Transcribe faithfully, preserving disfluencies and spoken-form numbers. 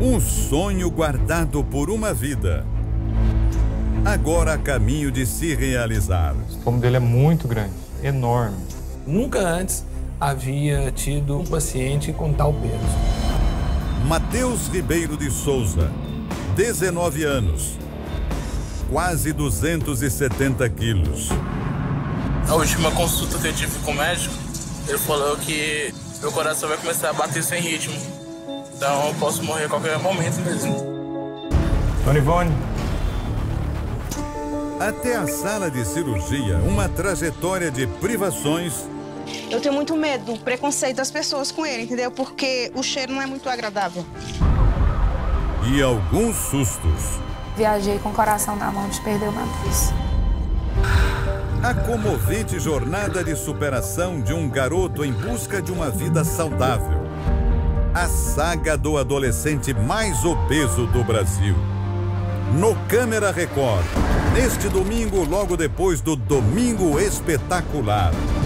Um sonho guardado por uma vida, agora a caminho de se realizar. O pulmão dele é muito grande, enorme. Nunca antes havia tido um paciente com tal peso. Matheus Ribeiro de Souza, dezenove anos, quase duzentos e setenta quilos. A última consulta que eu tive com o médico, ele falou que meu coração vai começar a bater sem ritmo. Então eu posso morrer a qualquer momento mesmo. Dona Ivone. Até a sala de cirurgia, uma trajetória de privações. Eu tenho muito medo do preconceito das pessoas com ele, entendeu? Porque o cheiro não é muito agradável. E alguns sustos. Viajei com o coração na mão de perder o Matheus. A comovente jornada de superação de um garoto em busca de uma vida saudável. A saga do adolescente mais obeso do Brasil. No Câmera Record, neste domingo, logo depois do Domingo Espetacular.